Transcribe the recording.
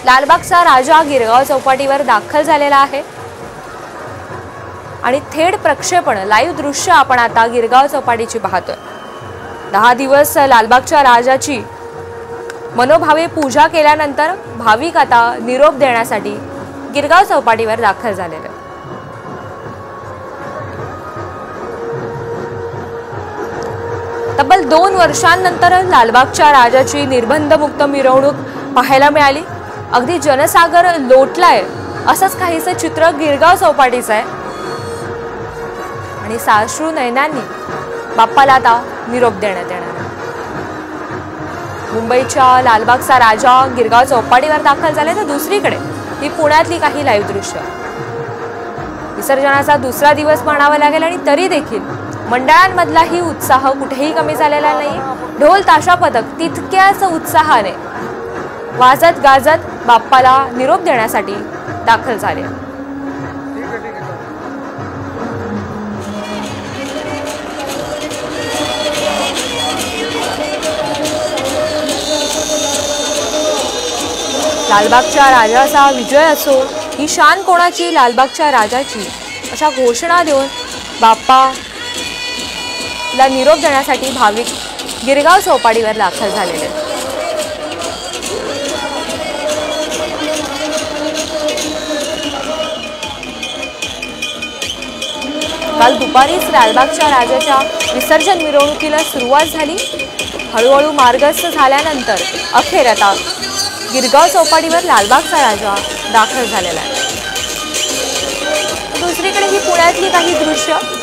लालबागचा राजा गिरगाव चौपाटीवर दाखल झालेला आहे आणि थेट प्रक्षेपण लाईव्ह दृश्य आपण आता गिरगाव चौपाटीची पाहतोय। 10 दिवस लालबागच्या राजाची मनोभावे पूजा केल्यानंतर भाविक आता निरोप देण्यासाठी गिरगाव चौपाटीवर दाखल झालेले। तब्बल 2 वर्षांनंतर लालबागच्या राजाची निर्बंधमुक्त मिरवणूक पाहायला मिळाली। अगदी जनसागर लोटलाय असंच काहीसं चित्र गिरगाव चौपाटीचं आहे आणि साश्रू नयनांनी बाप्पाला आता निरोप देण्यात येणार आहे। मुंबईच्या लालबागचा राजा गिरगाव चौपाटीवर दाखल झाले तर दुसरीकडे ही पुण्यातली काही लाईव्ह दृश्य। विसर्जनाचा दुसरा दिवस म्हणावा लागेल आणि तरी देखील मंडळांमधलाही उत्साह कुठेही कमी झालेला नाही। ढोल ताशा पथक तितक्याच उत्साहाने वाजत गाजत बाप्पाला निरोप देण्यासाठी दाखल झाले। लालबागच्या राजाचा विजय असो ही शान कोणाची लालबागच्या राजाची अशा घोषणा देऊन बाप्पाला निरोप देण्यासाठी भाविक गिरगाव चौपाटीवर दाखल झालेले। काल दुपारीच लालबागच्या राजाच्या विसर्जन मिरवणुकीला सुरुवात झाली। हळूहळू मार्गस्थ झाल्यानंतर अखेर आता गिरगाव चौपाटीवर लालबागचा राजा दाखल झालेला आहे। दुसरीकडे ही पुण्यातली काही दृश्य